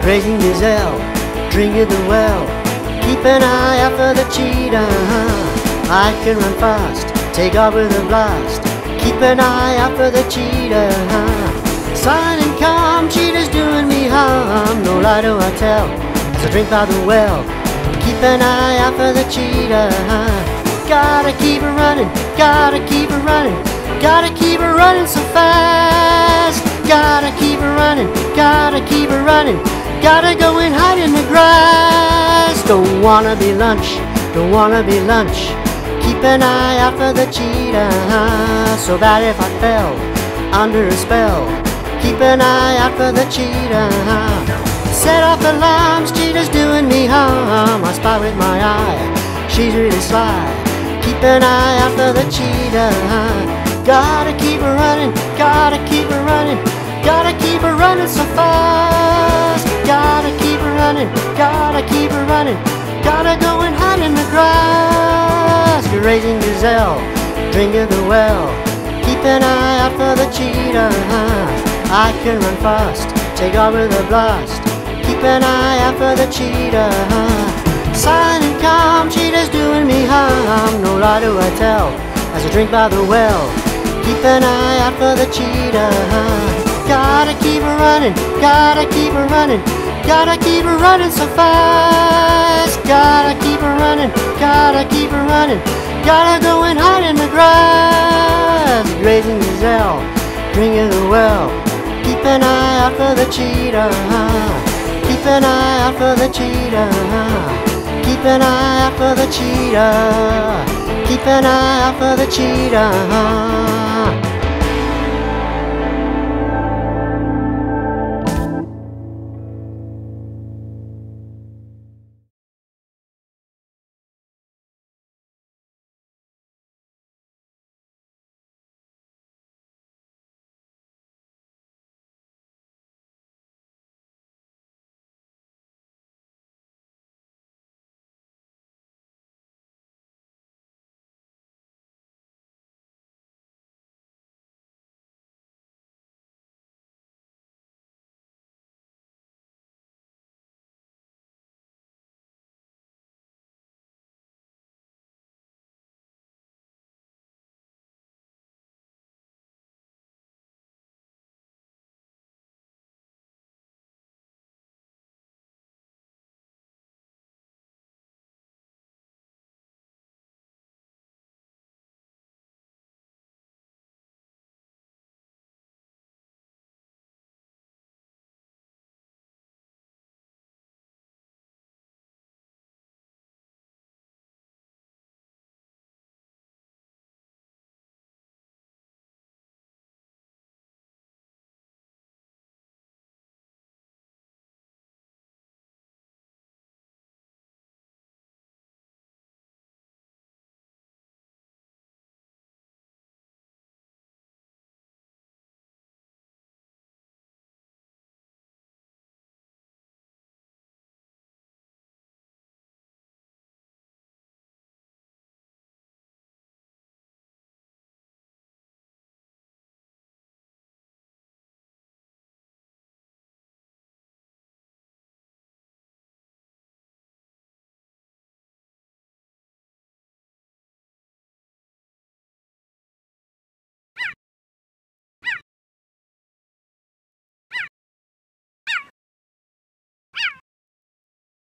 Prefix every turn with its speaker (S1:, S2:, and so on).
S1: Grazing gazelle, drink of the well. Keep an eye out for the cheetah. I can run fast, take off with a blast. Keep an eye out for the cheetah. Sign and calm, cheetah's doing me harm. No lie do I tell, as I drink by the well. Keep an eye out for the cheetah. Gotta keep her running, gotta keep her running. Gotta keep her running so fast. Gotta keep her running, gotta keep her running. Gotta go and hide in the grass. Don't wanna be lunch, don't wanna be lunch. Keep an eye out for the cheetah, so that if I fell under a spell, keep an eye out for the cheetah. Set off alarms, cheetah's doing me harm. I spy with my eye, she's really sly. Keep an eye out for the cheetah. Gotta keep her running, gotta keep her running. Gotta keep her running so fast. Gotta keep her running, gotta keep her running. Gotta go and hide in the grass. Grazing gazelle, drink of the well. Keep an eye out for the cheetah. I can run fast, take off with a blast. Keep an eye out for the cheetah. Silent and calm, cheetah's doing me harm. No lie do I tell, as I drink by the well. Keep an eye out for the cheetah. Gotta keep her running, gotta keep her running. Gotta keep her running so fast. Gotta keep her running, gotta keep her running. Gotta go and hide in the grass. Grazing gazelle, drink of the well. Keep an eye out for the cheetah. Keep an eye out for the cheetah. Keep an eye out for the cheetah. Keep an eye out for the cheetah.